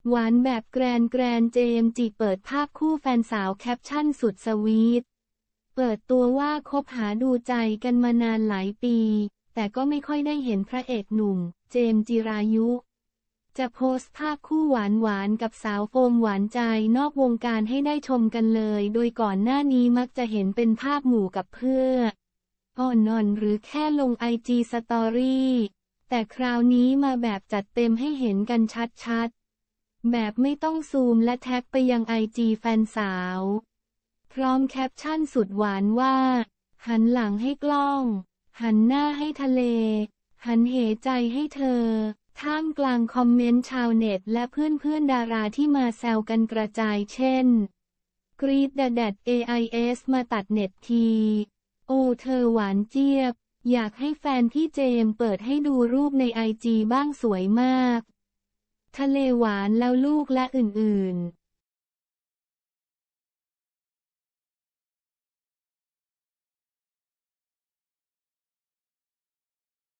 หวานแบบแกรนเจมส์จิเปิดภาพคู่แฟนสาวแคปชั่นสุดสวีทเปิดตัวว่าคบหาดูใจกันมานานหลายปีแต่ก็ไม่ค่อยได้เห็นพระเอกหนุ่มเจมส์จิรายุจะโพสต์ภาพคู่หวานกับสาวโฟมหวานใจนอกวงการให้ได้ชมกันเลยโดยก่อนหน้านี้มักจะเห็นเป็นภาพหมู่กับเพื่อนหรือแค่ลงIGสตอรี่แต่คราวนี้มาแบบจัดเต็มให้เห็นกันชัดๆแบบไม่ต้องซูมและแท็กไปยังIGแฟนสาวพร้อมแคปชั่นสุดหวานว่าหันหลังให้กล้องหันหน้าให้ทะเลหันเหใจให้เธอท่ามกลางคอมเมนต์ชาวเน็ตและเพื่อนดาราที่มาแซวกันกระจายเช่นกรีดแดด AIS มาตัดเน็ตทีโอ้เธอหวานเจี๊ยบอยากให้แฟนพี่เจมเปิดให้ดูรูปในIGบ้างสวยมากทะเลหวานแล้วลูกและอื่นๆ